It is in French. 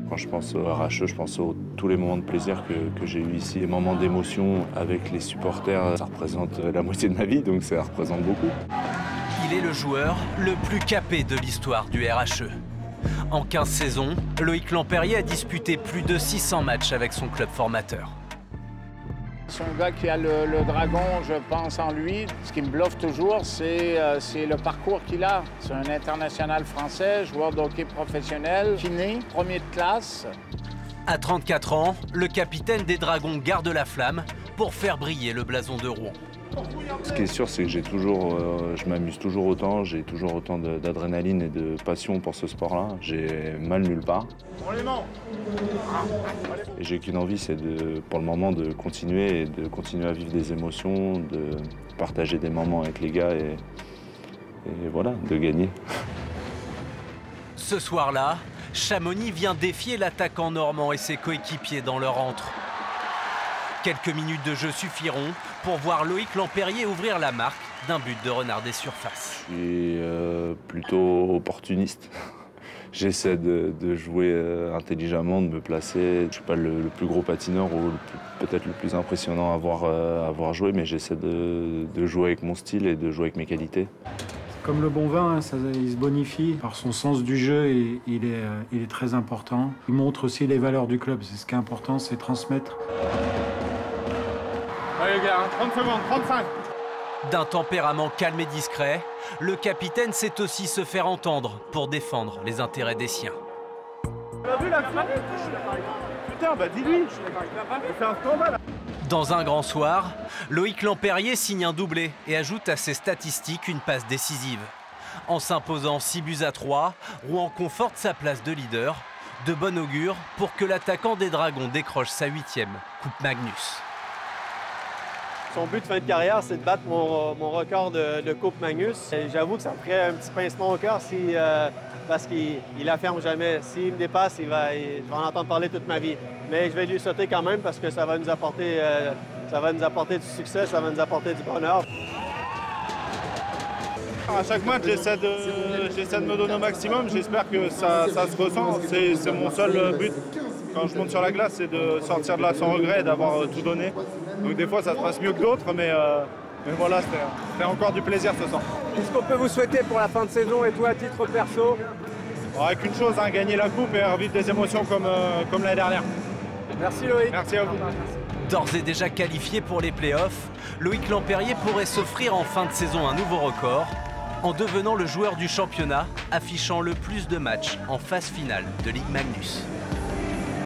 Quand je pense au RHE, je pense à tous les moments de plaisir que j'ai eu ici. Les moments d'émotion avec les supporters, ça représente la moitié de ma vie, donc ça représente beaucoup. Il est le joueur le plus capé de l'histoire du RHE. En 15 saisons, Loïc Lampérié a disputé plus de 600 matchs avec son club formateur. C'est un gars qui a le dragon, je pense, en lui. Ce qui me bluffe toujours, c'est le parcours qu'il a. C'est un international français, joueur de hockey professionnel, kiné, premier de classe. À 34 ans, le capitaine des Dragons garde la flamme pour faire briller le blason de Rouen. Ce qui est sûr, c'est que je m'amuse toujours autant, j'ai toujours autant d'adrénaline et de passion pour ce sport-là. J'ai mal nulle part. Et j'ai qu'une envie, c'est pour le moment de continuer à vivre des émotions, de partager des moments avec les gars et voilà, de gagner. Ce soir-là, Chamonix vient défier l'attaquant normand et ses coéquipiers dans leur antre. Quelques minutes de jeu suffiront pour voir Loïc Lampérié ouvrir la marque d'un but de renard des surfaces. Je suis plutôt opportuniste. J'essaie de jouer intelligemment, de me placer. Je ne suis pas le plus gros patineur ou peut-être le plus impressionnant à avoir joué, mais j'essaie de jouer avec mon style et de jouer avec mes qualités. Comme le bon vin, il se bonifie par son sens du jeu et il est très important. Il montre aussi les valeurs du club. C'est ce qui est important, c'est transmettre. Allez les gars, 30 secondes, 35. D'un tempérament calme et discret, le capitaine sait aussi se faire entendre pour défendre les intérêts des siens. Tu l'as vu la flamme? Putain, bah dis-lui. Il fait un scandale. Dans un grand soir, Loïc Lampérié signe un doublé et ajoute à ses statistiques une passe décisive. En s'imposant 6-3, Rouen conforte sa place de leader. De bon augure pour que l'attaquant des Dragons décroche sa 8e Coupe Magnus. Son but de fin de carrière, c'est de battre mon record de Coupe Magnus. J'avoue que ça me ferait un petit pincement au cœur parce qu'il affirme jamais. S'il me dépasse, je vais en entendre parler toute ma vie. Mais je vais lui sauter quand même parce que ça va nous apporter du succès, ça va nous apporter du bonheur. À chaque match, j'essaie de me donner au maximum. J'espère que ça se ressent. C'est mon seul but. Quand je monte sur la glace, c'est de sortir de là sans regret et d'avoir tout donné. Donc des fois, ça se passe mieux que d'autres, mais voilà, c'était encore du plaisir ce soir. Qu'est-ce qu'on peut vous souhaiter pour la fin de saison et toi à titre perso? Avec une chose, hein, gagner la coupe et revivre des émotions comme l'année dernière. Merci Loïc. Merci à vous. D'ores et déjà qualifié pour les playoffs, Loïc Lampérié pourrait s'offrir en fin de saison un nouveau record en devenant le joueur du championnat affichant le plus de matchs en phase finale de Ligue Magnus.